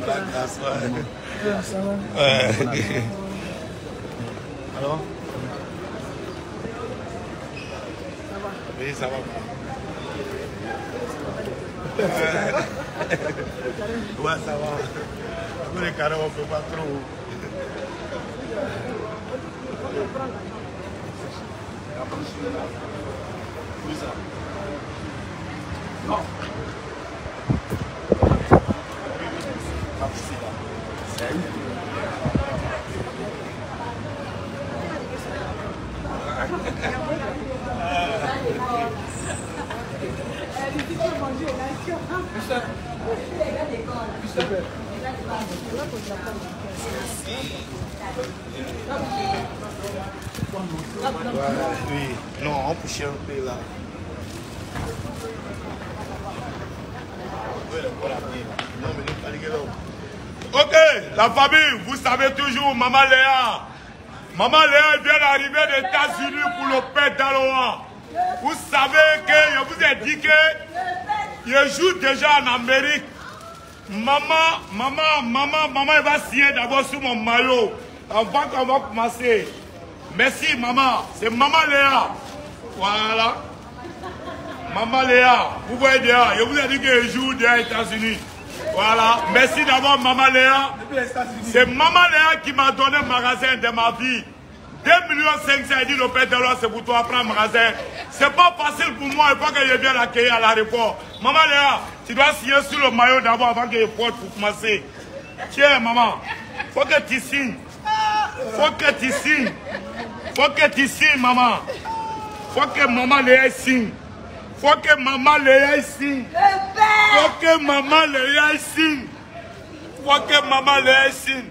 La grâce, ouais. Ça va. Ouais. Alors? Ça va. Oui, ça va. Ouais, ça va. Pour les carrés, on ne peut pas trop. Oui, ça. Non. Oui, non, on peut chercher un peu là. Ok, la famille, vous savez toujours, Maman Léa. Maman Léa vient d'arriver des États-Unis pour le père d'Aloha. Vous savez que je vous ai dit que je joue déjà en Amérique. Maman, elle va signer d'abord sur mon maillot avant qu'on va commencer. Merci, maman. C'est Maman Léa. Voilà. Maman Léa. Vous voyez déjà, je vous ai dit que je joue déjà aux États-Unis. Voilà. Merci d'abord, Maman Léa. C'est Maman Léa qui m'a donné un magasin de ma vie. 2,5 millions, elle dit le père de l'or, c'est pour toi, prends un magasin. C'est pas facile pour moi, il faut que je vienne l'accueillir à l'aéroport. Maman Léa, tu dois signer sur le maillot d'abord avant que je porte pour commencer. Tiens, maman, faut que tu signes. Faut que tu signes. Faut que tu signes, maman. Faut que Maman Léa signe. Faut que Maman Léa signe. Faut que Maman Léa signe. Faut que Maman Léa signe.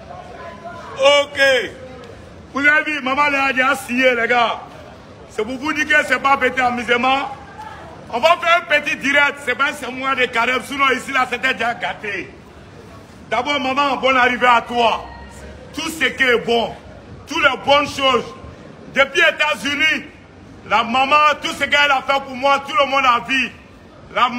Ok. Vous avez vu, Maman Léa a déjà signé, les gars. C'est pour vous dire que ce n'est pas un petit amusement. On va faire un petit direct. C'est pas un mois de carême. Sinon, ici, là, c'était déjà gâté. D'abord, maman, bonne arrivée à toi. Tout ce qui est bon. Toutes les bonnes choses. Depuis les États-Unis, la maman, tout ce qu'elle a fait pour moi, tout le monde a vu. La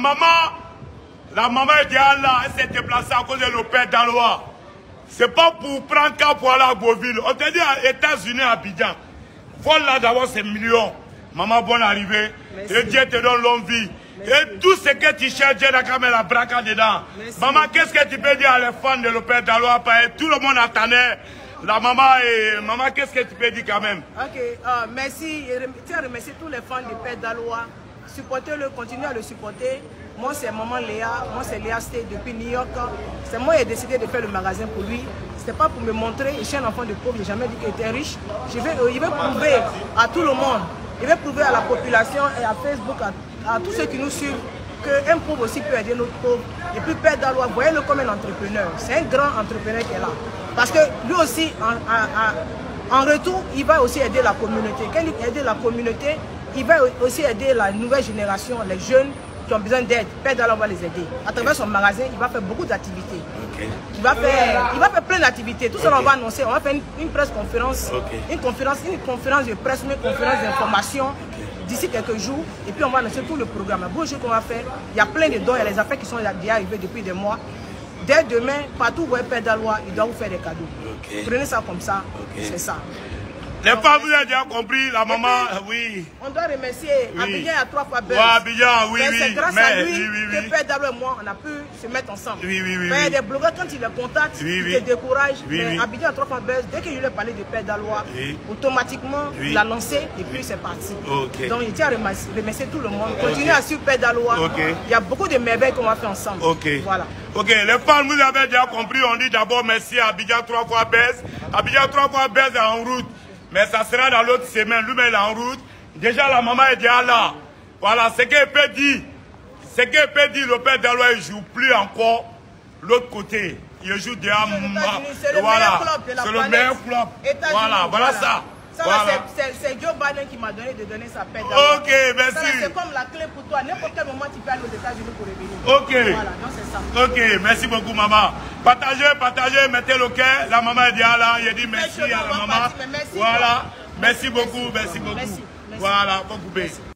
maman est déjà là. Elle s'est déplacée à cause de le père d'Aloha. C'est pas pour prendre cas pour aller à Beauville. On te dit aux États-Unis, à Abidjan. Voilà d'abord ces millions. Maman, bonne arrivée. Merci. Et Dieu te donne longue vie. Merci. Et tout ce que tu cherches, Dieu n'a qu'à mettre la braque dedans. Merci. Maman, qu'est-ce que tu peux dire à les fans de le père d'Aloha? Tout le monde attendait. La maman et maman, qu'est-ce que tu peux dire quand même? Ok, merci. Je tiens à remercier tous les fans du père d'Aloha. Supportez-le, continuez à le supporter. Moi, c'est Maman Léa. Moi, c'est Léa Sté depuis New York. C'est moi qui ai décidé de faire le magasin pour lui. C'était pas pour me montrer. Je suis un enfant de pauvre. Je n'ai jamais dit qu'il était riche. Il veut prouver à tout le monde. Il veut prouver à la population et à Facebook, à tous ceux qui nous suivent, qu'un pauvre aussi peut aider notre pauvre. Et puis, père d'Aloha, voyez-le comme un entrepreneur. C'est un grand entrepreneur qui est là. Parce que lui aussi, en retour, il va aussi aider la communauté. Quand il aide la communauté, il va aussi aider la nouvelle génération, les jeunes qui ont besoin d'aide. Père d'Aloha va les aider. À travers son magasin, il va faire beaucoup d'activités. Okay. Il va faire plein d'activités. Tout ça, on va annoncer. On va faire une presse conférence, une conférence de presse, une conférence d'information d'ici quelques jours. Et puis, on va annoncer tout le programme. Un beau jeu qu'on va faire. Il y a plein de dons. Il y a les affaires qui sont déjà arrivées depuis des mois. Dès demain, partout où vous voyez Père d'Aloha, il doit vous faire des cadeaux. Prenez ça comme ça. C'est ça. Les femmes, vous avez déjà compris, la maman, oui. On doit remercier Abidjan à 3 fois Buzz. Ouais, Abidjan, oui, oui. C'est grâce à lui que Père d'Aloha et moi, on a pu se mettre ensemble. Oui, oui, oui. Mais des blogueurs, quand ils les contactent, ils te découragent. Mais Abidjan à 3 fois Buzz, dès que je lui ai parlé de Père d'Aloha, automatiquement, il a lancé et puis c'est parti. Donc, je tiens à remercier tout le monde. Continuez à suivre Père d'Aloha. Il y a beaucoup de merveilles qu'on va faire ensemble. Voilà. Ok, les femmes, vous avez déjà compris. On dit d'abord merci à Abidjan 3 fois Buzz. Abidjan 3 fois Buzz est en route. Mais ça sera dans l'autre semaine. Lui, il est en route. Déjà, la maman est déjà là. Voilà, ce qu'elle peut dire. Ce qu'elle peut dire, le père d'Aloha, il ne joue plus encore l'autre côté. Il joue déjà. C'est le meilleur club de la planète. C'est le meilleur club. Voilà, voilà ça. C'est Joe Biden qui m'a donné de donner sa paix d'Aloha. Ok, merci. C'est comme la clé pour toi. N'importe quel moment, tu peux aller aux États-Unis pour revenir. Ok. Voilà, donc c'est ça. Ok, merci beaucoup, maman. Partagez, mettez le cœur. La maman est déjà là. Je dis merci à la maman. Voilà. Merci beaucoup, merci beaucoup. Voilà, faut couper.